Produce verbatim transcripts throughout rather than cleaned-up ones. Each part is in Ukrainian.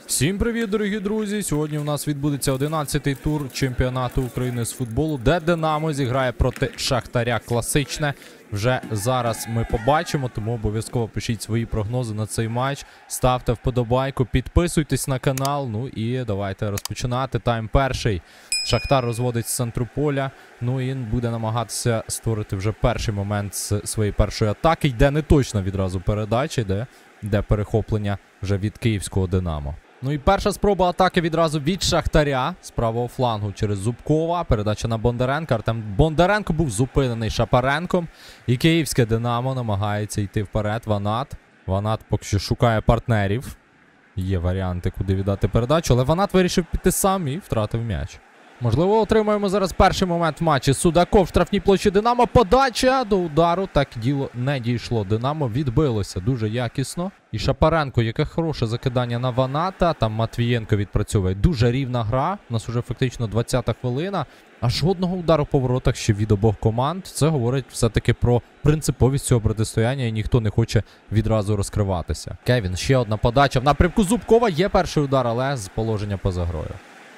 Всім привіт, дорогі друзі! Сьогодні у нас відбудеться одинадцятий тур чемпіонату України з футболу, де Динамо зіграє проти Шахтаря класичне. Вже зараз ми побачимо, тому обов'язково пишіть свої прогнози на цей матч. Ставте вподобайку, підписуйтесь на канал. Ну і давайте розпочинати. Тайм перший. Шахтар розводить з центру поля. Ну і буде намагатися створити вже перший момент з своєї першої атаки. Йде не точно відразу передача, де, де перехоплення вже від київського Динамо. Ну і перша спроба атаки відразу від Шахтаря з правого флангу через Зубкова. Передача на Бондаренка. Артем Бондаренко був зупинений Шапаренком. І київське Динамо намагається йти вперед. Ванат. Ванат поки що шукає партнерів. Є варіанти, куди віддати передачу. Але Ванат вирішив піти сам і втратив м'яч. Можливо, отримаємо зараз перший момент в матчі. Судаков в штрафній площі Динамо. Подача до удару. Так діло не дійшло. Динамо відбилося дуже якісно. І Шапаренко, яке хороше закидання на Ваната. Там Матвієнко відпрацьовує. Дуже рівна гра. У нас уже фактично двадцята хвилина. А жодного удару по воротах ще від обох команд. Це говорить все-таки про принциповість цього протистояння. І ніхто не хоче відразу розкриватися. Кевін, ще одна подача в напрямку Зубкова. Є перший удар, але з положення поза грою.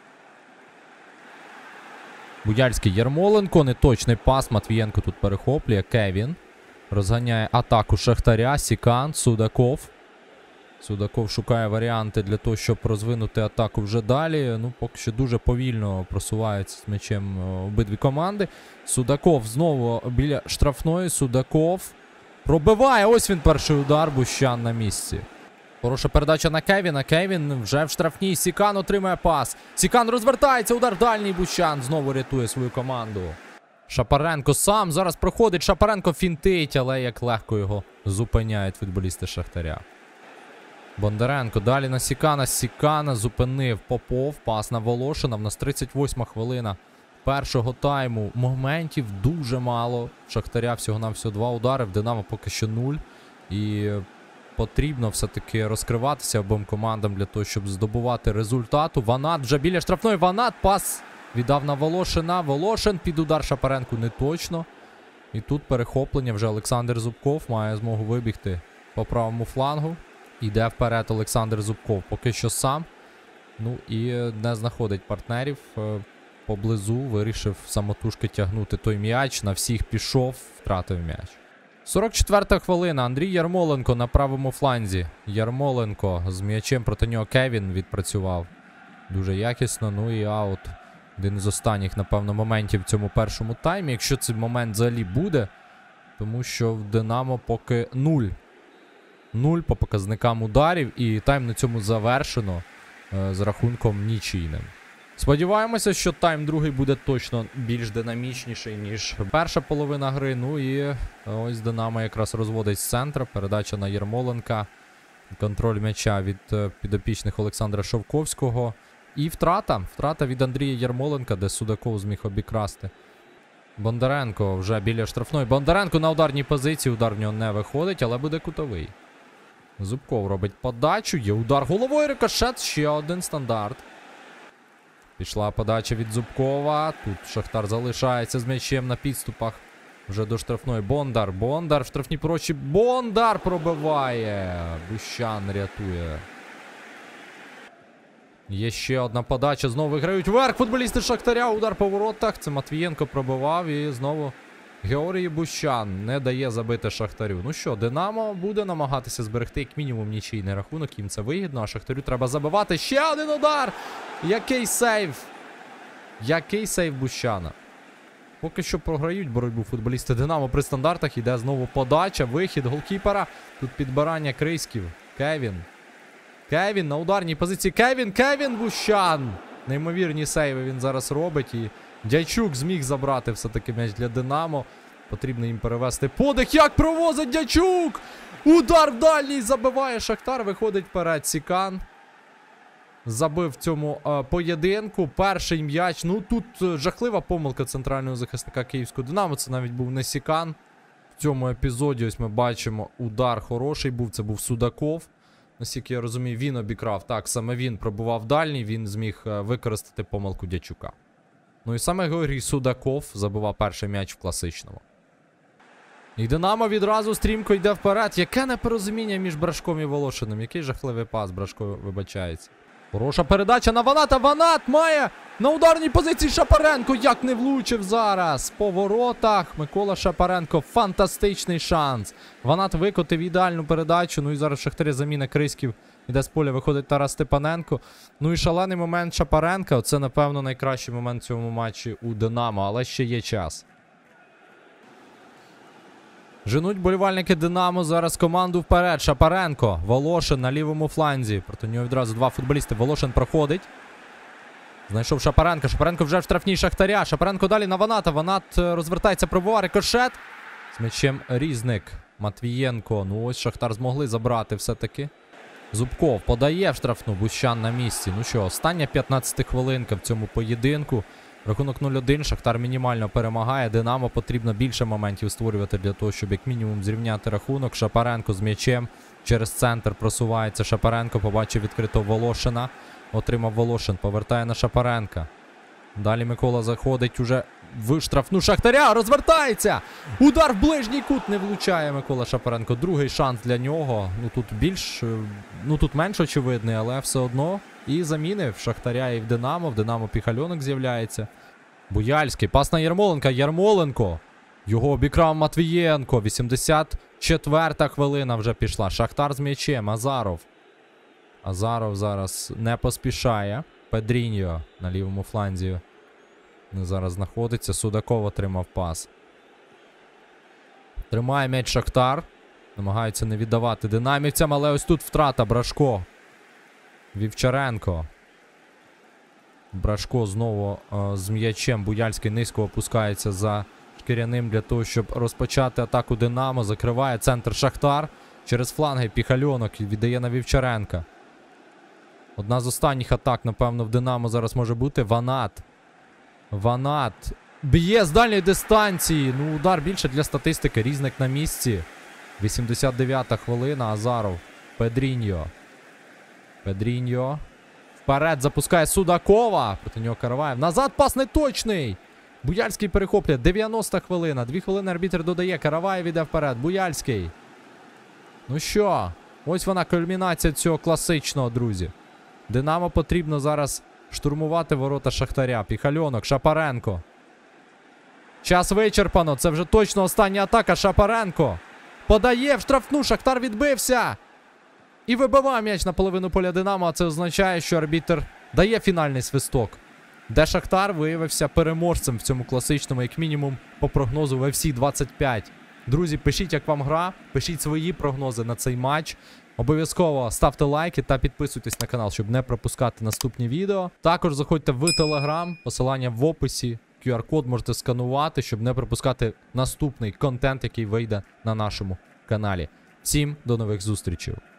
Буяльський, Ярмоленко, неточний пас, Матвієнко тут перехоплює, Кевін розганяє атаку Шахтаря, Сікан, Судаков. Судаков шукає варіанти для того, щоб розвинути атаку вже далі. Ну, поки що дуже повільно просуваються з м'ячем обидві команди. Судаков знову біля штрафної, Судаков пробиває, ось він перший удар, Бущан на місці. Хороша передача на Кевіна. Кевін вже в штрафній. Сікан отримує пас. Сікан розвертається. Удар дальній. Бущан знову рятує свою команду. Шапаренко сам зараз проходить. Шапаренко фінтить, але як легко його зупиняють футболісти Шахтаря. Бондаренко далі на Сікана. Сікана зупинив Попов. Пас на Волошина. В нас тридцять восьма хвилина першого тайму. Моментів дуже мало. Шахтаря всього-навсього два удари. В Динамо поки що нуль. І потрібно все-таки розкриватися обом командам для того, щоб здобувати результату. Ванат вже біля штрафної. Ванат пас віддав на Волошина. Волошин під удар Шапаренку не точно. І тут перехоплення. Вже Олександр Зубков має змогу вибігти по правому флангу. Іде вперед Олександр Зубков. Поки що сам. Ну і не знаходить партнерів поблизу. Вирішив самотужки тягнути той м'яч. На всіх пішов. Втратив м'яч. сорок четверта хвилина. Андрій Ярмоленко на правому фланзі. Ярмоленко з м'ячем проти нього Кевін відпрацював. Дуже якісно. Ну і аут. Один з останніх, напевно, моментів в цьому першому таймі. Якщо цей момент взагалі буде. Тому що в Динамо поки нуль. Нуль по показникам ударів. І тайм на цьому завершено е, з рахунком нічийним. Сподіваємося, що тайм другий буде точно більш динамічніший, ніж перша половина гри. Ну і ось Динамо якраз розводить з центра. Передача на Ярмоленка. Контроль м'яча від підопічних Олександра Шовковського. І втрата. Втрата від Андрія Ярмоленка, де Судаков зміг обікрасти. Бондаренко вже біля штрафної. Бондаренко на ударній позиції. Удар в нього не виходить, але буде кутовий. Зубков робить подачу. Є удар головою. Рикошет. Ще один стандарт. Пішла подача від Зубкова. Тут Шахтар залишається з м'ячем на підступах. Вже до штрафної. Бондар. Бондар в штрафній площі. Бондар пробиває. Бущан рятує. Є ще одна подача. Знову виграють вверх футболісти Шахтаря. Удар по воротах. Це Матвієнко пробивав. І знову Георгій Бущан не дає забити Шахтарю. Ну що, Динамо буде намагатися зберегти як мінімум нічийний рахунок. Їм це вигідно, а Шахтарю треба забивати. Ще один удар! Який сейв! Який сейв Бущана. Поки що програють боротьбу футболісти Динамо при стандартах. Іде знову подача, вихід голкіпера. Тут підбирання Крисків. Кевін. Кевін на ударній позиції. Кевін, Кевін Бущан! Неймовірні сейви він зараз робить. І Дячук зміг забрати все-таки м'яч для Динамо. Потрібно їм перевести подих. Як провозить Дячук! Удар в дальній забиває Шахтар. Виходить вперед Сікан. Забив в цьому е, поєдинку. Перший м'яч. Ну тут е, жахлива помилка центрального захисника київського Динамо. Це навіть був не Сікан. В цьому епізоді ось ми бачимо удар хороший був. Це був Судаков. Наскільки я розумію, він обікрав. Так, саме він пробував дальній. Він зміг е, використати помилку Дячука. Ну і саме Георгій Судаков забивав перший м'яч в класичному. І Динамо відразу стрімко йде вперед. Яке непорозуміння між Брашком і Волошиним. Який жахливий пас. Брашко вибачається. Хороша передача на Ваната. Ванат має на ударній позиції Шапаренко. Як не влучив зараз. По воротах Микола Шапаренко. Фантастичний шанс. Ванат викотив ідеальну передачу. Ну і зараз в Шахтарі заміна Криськів. Іде з поля, виходить Тарас Степаненко. Ну і шалений момент Шапаренка. Оце, напевно, найкращий момент в цьому матчі у Динамо. Але ще є час. Женуть болівальники Динамо зараз команду вперед. Шапаренко. Волошин на лівому фланзі. Проти нього відразу два футболісти. Волошин проходить. Знайшов Шапаренко. Шапаренко вже в штрафній Шахтаря. Шапаренко далі на Ваната. Ванат розвертається, пробиває рикошет. З м'ячем Різник. Матвієнко. Ну ось Шахтар змогли забрати все-таки. Зубков подає в штрафну. Бущан на місці. Ну що, остання п'ятнадцята хвилинка в цьому поєдинку. Рахунок нуль один. Шахтар мінімально перемагає. Динамо потрібно більше моментів створювати для того, щоб як мінімум зрівняти рахунок. Шапаренко з м'ячем. Через центр просувається Шапаренко. Побачив відкритого Волошина. Отримав Волошин. Повертає на Шапаренка. Далі Микола заходить уже в штрафну Шахтаря. Розвертається! Удар в ближній кут. Не влучає Микола Шапаренко. Другий шанс для нього. Ну тут більш, ну тут менш очевидний, але все одно. І заміни в Шахтаря і в Динамо. В Динамо Піхальонок з'являється. Буяльський. Пас на Ярмоленка. Ярмоленко. Його обікрав Матвієнко. вісімдесят четверта хвилина вже пішла. Шахтар з м'ячем. Азаров. Азаров зараз не поспішає. Педріньо на лівому фланзі зараз знаходиться. Судаков отримав пас. Тримає м'яч Шахтар. Намагаються не віддавати динамівцям, але ось тут втрата. Брашко. Вівчаренко. Брашко знову е, з м'ячем. Буяльський низько опускається за шкіряним для того, щоб розпочати атаку Динамо. Закриває центр Шахтар. Через фланги Піхальонок віддає на Вівчаренка. Одна з останніх атак, напевно, в Динамо зараз може бути. Ванат. Ванат. Б'є з дальньої дистанції. Ну, удар більше для статистики. Різник на місці. вісімдесят дев'ята хвилина. Азаров. Педріньо. Педріньо. Вперед запускає Судакова. Проти нього Караваєв. Назад пас неточний. Буяльський перехоплює. дев'яноста хвилина. Дві хвилини арбітр додає. Караваєв іде вперед. Буяльський. Ну що? Ось вона кульмінація цього класичного, друзі. Динамо потрібно зараз штурмувати ворота Шахтаря. Піхальонок. Шапаренко. Час вичерпано. Це вже точно остання атака. Шапаренко. Подає в штрафну. Шахтар відбився. І вибиває м'яч на половину поля Динамо. А це означає, що арбітр дає фінальний свисток. Де Шахтар виявився переможцем в цьому класичному, як мінімум, по прогнозу в еф сі двадцять п'ять. Друзі, пишіть, як вам гра. Пишіть свої прогнози на цей матч. Обов'язково ставте лайки та підписуйтесь на канал, щоб не пропускати наступні відео. Також заходьте в Телеграм, посилання в описі. ку ар код можете сканувати, щоб не пропускати наступний контент, який вийде на нашому каналі. Всім до нових зустрічей!